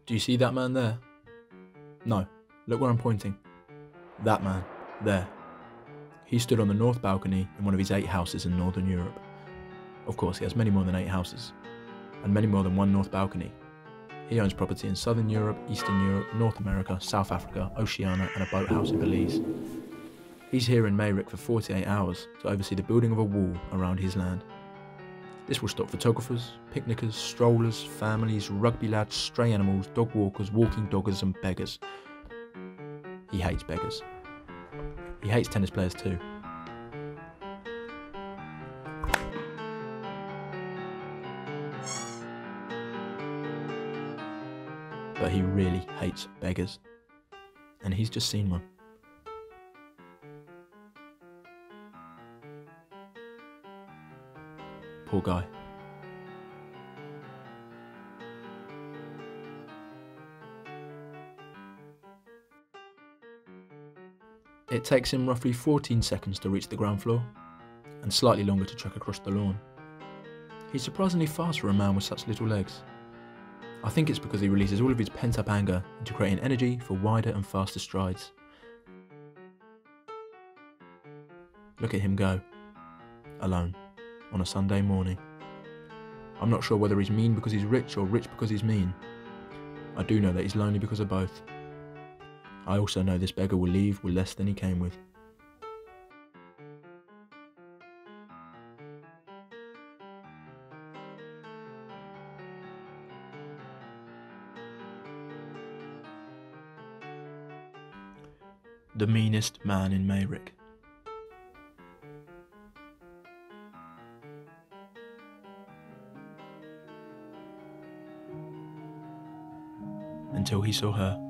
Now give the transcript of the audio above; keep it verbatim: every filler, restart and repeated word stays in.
Do you see that man there? No, look where I'm pointing. That man, there. He stood on the north balcony in one of his eight houses in Northern Europe. Of course, he has many more than eight houses, and many more than one north balcony. He owns property in Southern Europe, Eastern Europe, North America, South Africa, Oceania, and a boathouse in Belize. He's here in Meyrick for forty-eight hours to oversee the building of a wall around his land. This will stop photographers, picnickers, strollers, families, rugby lads, stray animals, dog walkers, walking doggers and beggars. He hates beggars. He hates tennis players too. But he really hates beggars. And he's just seen one. Poor guy. It takes him roughly fourteen seconds to reach the ground floor, and slightly longer to trek across the lawn. He's surprisingly fast for a man with such little legs. I think it's because he releases all of his pent-up anger into creating energy for wider and faster strides. Look at him go, alone, on a Sunday morning. I'm not sure whether he's mean because he's rich or rich because he's mean. I do know that he's lonely because of both. I also know this beggar will leave with less than he came with. The meanest man in Meyrick. Until he saw her.